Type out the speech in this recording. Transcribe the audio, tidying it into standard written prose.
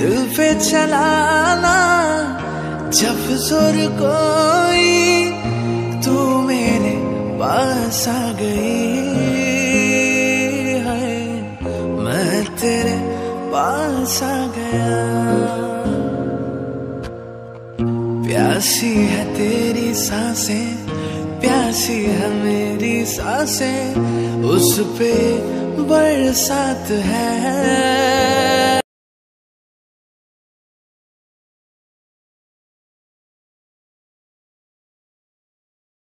दिल पे चलाना जब जोर कोई, तू मेरे पास आ गई है, मैं तेरे पास आ गया। प्यासी है तेरी सांसें, प्यासी है मेरी सांसें, उस पे बरसात है।